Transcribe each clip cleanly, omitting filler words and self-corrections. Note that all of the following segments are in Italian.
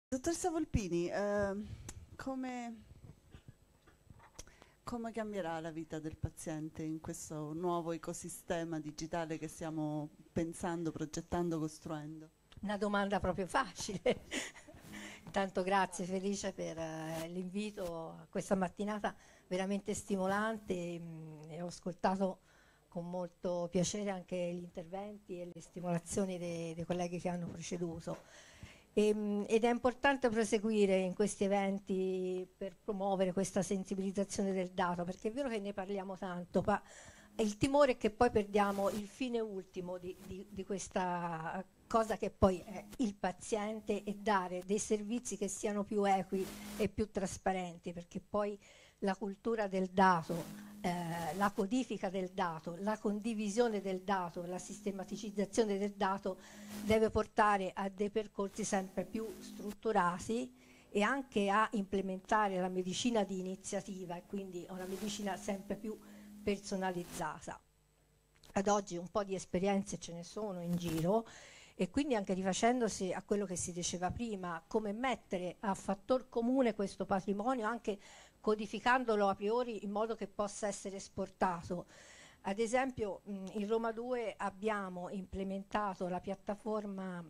Dottoressa Volpini, come, come cambierà la vita del paziente in questo nuovo ecosistema digitale che stiamo pensando, progettando, costruendo? Una domanda proprio facile. Intanto grazie Felice per l'invito a questa mattinata veramente stimolante e ho ascoltato con molto piacere anche gli interventi e le stimolazioni dei colleghi che hanno preceduto. Ed è importante proseguire in questi eventi per promuovere questa sensibilizzazione del dato, perché è vero che ne parliamo tanto, ma il timore è che poi perdiamo il fine ultimo di questa cosa che poi è il paziente e dare dei servizi che siano più equi e più trasparenti, perché poi la cultura del dato, la codifica del dato, la condivisione del dato, la sistematicizzazione del dato deve portare a dei percorsi sempre più strutturati e anche a implementare la medicina di iniziativa e quindi una medicina sempre più personalizzata. Ad oggi un po' di esperienze ce ne sono in giro e quindi anche rifacendosi a quello che si diceva prima, come mettere a fattor comune questo patrimonio anche codificandolo a priori in modo che possa essere esportato. Ad esempio in Roma 2 abbiamo implementato la piattaforma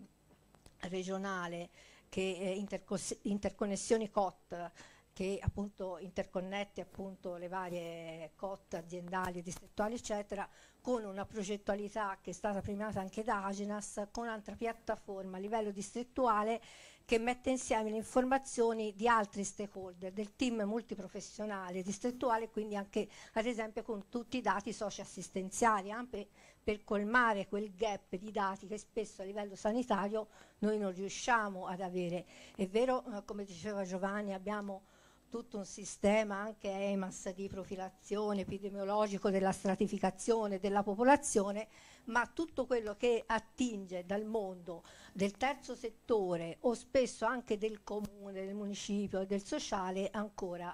regionale che interconnessioni COT che appunto interconnette appunto le varie COT aziendali, distrettuali eccetera, con una progettualità che è stata premiata anche da Agenas, con un'altra piattaforma a livello distrettuale che mette insieme le informazioni di altri stakeholder del team multiprofessionale distrettuale, quindi anche ad esempio con tutti i dati socioassistenziali, anche per colmare quel gap di dati che spesso a livello sanitario noi non riusciamo ad avere. È vero, come diceva Giovanni, abbiamo tutto un sistema anche EMAS di profilazione epidemiologico della stratificazione della popolazione, ma tutto quello che attinge dal mondo del terzo settore o spesso anche del comune, del municipio e del sociale ancora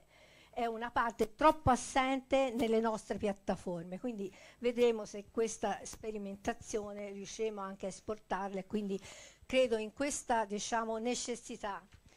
è una parte troppo assente nelle nostre piattaforme, quindi vedremo se questa sperimentazione riusciremo anche a esportarla e quindi credo in questa diciamo, necessità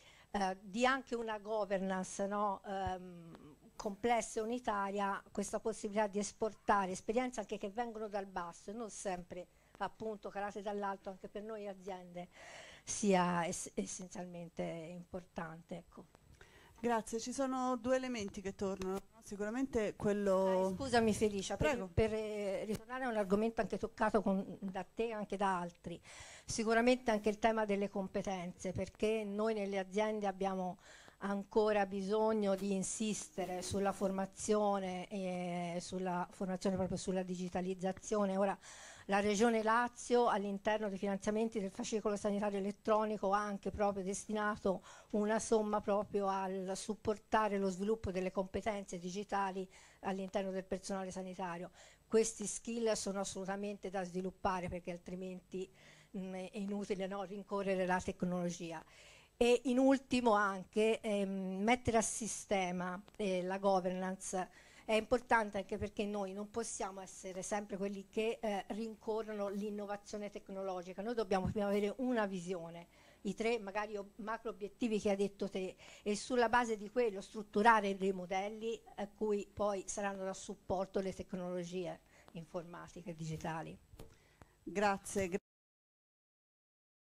di anche una governance no, complessa e unitaria, questa possibilità di esportare esperienze anche che vengono dal basso e non sempre appunto calate dall'alto anche per noi aziende sia essenzialmente importante. Ecco. Grazie, ci sono due elementi che tornano, no? Sicuramente quello... Scusami Felicia, Prego. per ritornare a un argomento anche toccato da te e anche da altri, sicuramente anche il tema delle competenze, perché noi nelle aziende abbiamo ancora bisogno di insistere sulla formazione e sulla formazione proprio sulla digitalizzazione. Ora la Regione Lazio all'interno dei finanziamenti del fascicolo sanitario elettronico ha anche proprio destinato una somma proprio al supportare lo sviluppo delle competenze digitali all'interno del personale sanitario. Questi skill sono assolutamente da sviluppare perché altrimenti è inutile no, rincorrere la tecnologia. E in ultimo anche mettere a sistema la governance è importante anche perché noi non possiamo essere sempre quelli che rincorrono l'innovazione tecnologica, noi dobbiamo prima avere una visione, i tre magari macro obiettivi che hai detto te e sulla base di quello strutturare dei modelli a cui poi saranno da supporto le tecnologie informatiche e digitali. Grazie.